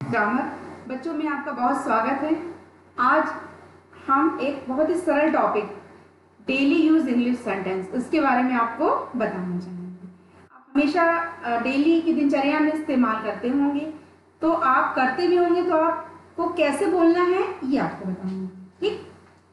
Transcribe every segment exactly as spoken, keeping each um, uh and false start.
Grammar बच्चों में आपका बहुत स्वागत है। आज हम एक बहुत ही सरल topic daily use English sentence उसके बारे में आपको बताना चाहेंगे। आप हमेशा डेली की दिनचर्या में इस्तेमाल करते होंगे, तो आप करते भी होंगे, तो आपको कैसे बोलना है ये आपको बताऊंगी। ठीक,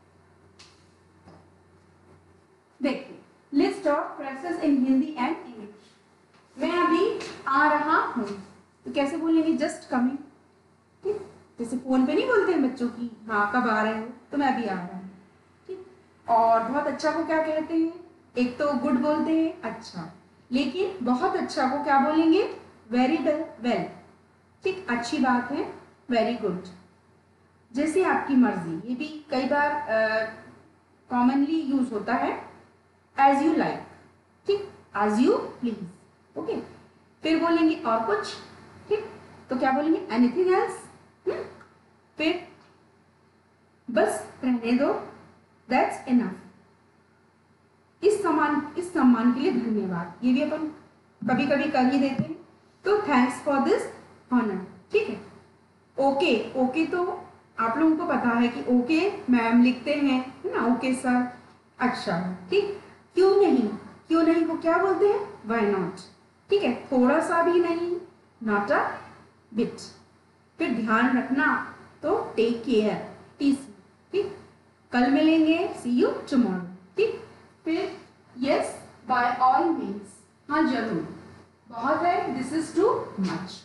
देखिए list of phrases in Hindi and English. मैं अभी आ रहा हूँ तो कैसे बोलेंगे? Just coming. ठीक, जैसे फोन पे नहीं बोलते हैं बच्चों की, हाँ कब आ रहे हो, तो मैं अभी आ रहा हूँ। ठीक, और बहुत अच्छा को क्या कहते हैं? एक तो गुड बोलते हैं, अच्छा, लेकिन बहुत अच्छा को क्या बोलेंगे? Very well well. ठीक, अच्छी बात है, वेरी गुड। जैसे आपकी मर्जी, ये भी कई बार कॉमनली uh, यूज होता है, एज यू लाइक। ठीक, एज यू प्लीज। ओके, फिर बोलेंगे और कुछ। ठीक, तो क्या बोलेंगे? Anything else. फिर बस रहने दो, दैट्स इनफ। इस सम्मान इस सम्मान के लिए धन्यवाद, ये भी अपन कभी कभी कर ही देते हैं, तो थैंक्स फॉर दिस ऑनर। ठीक है, ओके ओके तो आप लोगों को पता है कि ओके मैम लिखते हैं, है ना, ओके सर, अच्छा। ठीक, क्यों नहीं, क्यों नहीं को क्या बोलते हैं? Why not. ठीक है, थोड़ा सा भी नहीं, नॉट अ बिट। फिर ध्यान रखना, तो टेक केयर, टीसी। ठीक, कल मिलेंगे, सी यू टुमारो। ठीक, फिर यस बाय ऑल मीन्स, हाँ जरूर, बहुत है, दिस इज टू मच।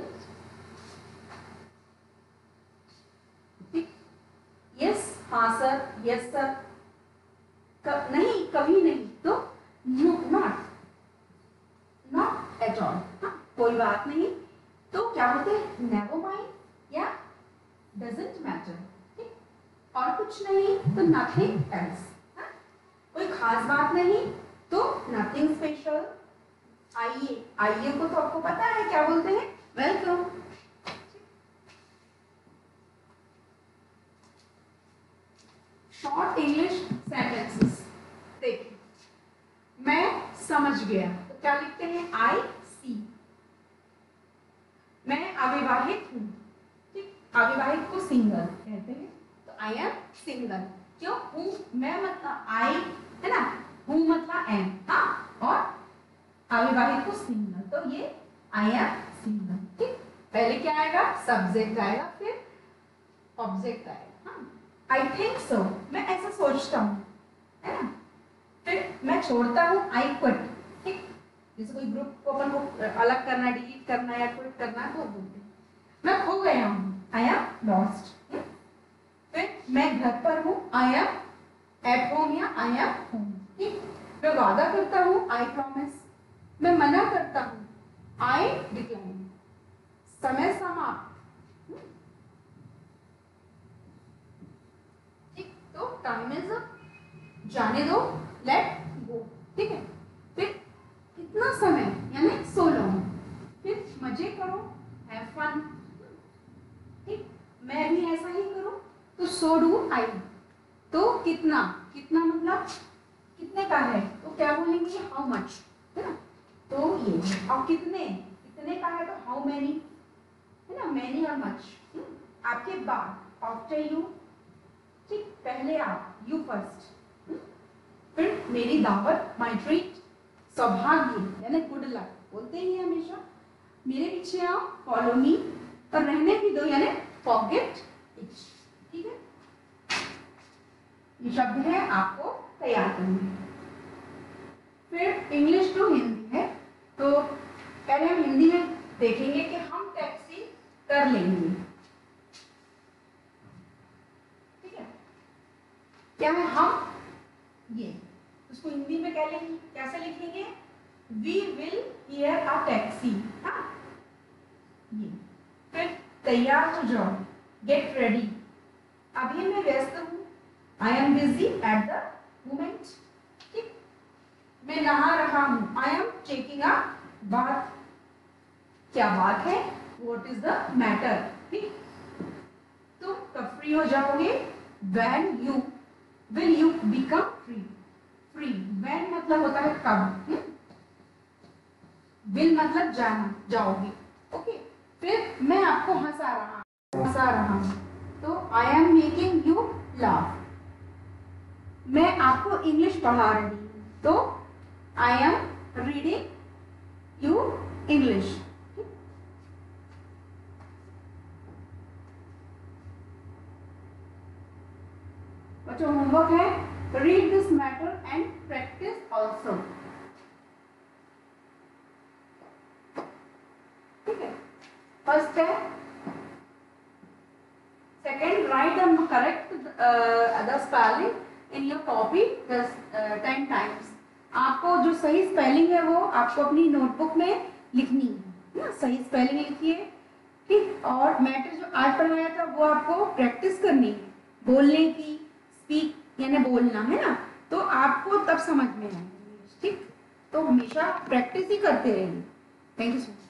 ठीक, यस हाँ सर, यस सर, कब नहीं, कभी नहीं, तो no, not, not at all, कोई बात नहीं, तो क्या बोलते हैं? नेवर माइंड या डजंट मैटर। ठीक, और कुछ नहीं तो नथिंग एल्स। कोई खास बात नहीं तो नथिंग स्पेशल। आइए, आइए को तो आपको पता है क्या बोलते हैं? वेलकम। Short English sentences. देखिए, मैं समझ गया तो क्या लिखते हैं? आई सी। मैं अविवाहित हूँ। ठीक, अविवाहित को सिंगल कहते हैं, तो आई एम सिंगल। क्यों? हूँ मैं मतलब आई, है ना, हूँ मतलब एम, हाँ, और अविवाहित को सिंगल, तो ये आई एम सिंगल। ठीक, पहले क्या आएगा? सब्जेक्ट आएगा, फिर ऑब्जेक्ट आएगा। हाँ, आई थिंक सो, मैं ऐसा सोचता हूँ, है ना। फिर मैं छोड़ता हूँ, आई क्विट। ठीक, जैसे कोई ग्रुप को अपन को अलग करना, डिलीट करना या क्विट करना, तो बोलते हैं मैं खो गया हूँ, आई एम लॉस्ट। फिर मैं घर पर हूँ, आई एम एट होम या आई एम होम। ठीक, मैं वादा करता हूँ, आई प्रॉमिस। मैं मना करता हूँ, आई डिक्लाइन। समय समाप्त। ठीक, तो टाइम इज अप, जाने दो, लेट गो। ठीक है, फिर इतना समय यानी सो लॉन्ग। फिर मजे करो, हैव फन। ठीक, मैं भी ऐसा ही करूं, तो सो डू आई। तो कितना, कितना मतलब कितने का है, तो क्या बोलेंगे? हाउ मच, है ना, तो ये। और कितने, कितने का है, तो हाउ मैनी, है ना, मैनी और मच। आपके बाद, आफ्टर यू। ठीक, पहले आप, यू फर्स्ट। फिर मेरी दावत, माई ट्रीट। सौभाग्य यानी गुड लक, बोलते ही हमेशा। मेरे पीछे आओ, फॉलो मी। और रहने भी दो यानी फॉरगेट इट। ठीक है, ये शब्द है आपको तैयार करने। फिर इंग्लिश टू हिंदी है, तो पहले हम हिंदी में देखेंगे कि हम टैक्सी कर लेंगे। ठीक है, क्या है हम, ये उसको हिंदी में क्या लिखेंगे, कैसे लिखेंगे? We will hire a taxi. हाँ, ये। फिर तैयार हो जाओ, गेट रेडी। अभी मैं व्यस्त हूँ, I am busy at the moment. ठीक, मैं नहा रहा हूँ, I am taking a bath. क्या बात है? What is the matter? ठीक, तुम कब फ्री हो जाओगे? When you will you become free. Free, when मतलब होता है कब, विल मतलब जाना, जाओगे। ओके, फिर मैं आपको हंसा रहा हंसा रहा हूँ, तो I am making you laugh. मैं आपको इंग्लिश पढ़ा रही हूँ, तो I am reading you English. बच्चों होमवर्क है, read this matter and practice also. ठीक है, फर्स्ट है, second write the correct the spelling in your copy ten times. आपको जो सही स्पेलिंग है वो आपको अपनी नोटबुक में लिखनी है ना, सही स्पेलिंग लिखिए। ठीक, और मैटर जो आज पढ़ाया था वो आपको प्रैक्टिस करनी है, बोलने की, स्पीक यानी बोलना है ना, तो आपको तब समझ में आएगा। ठीक, तो हमेशा प्रैक्टिस ही करते रहिए। Thank you so much.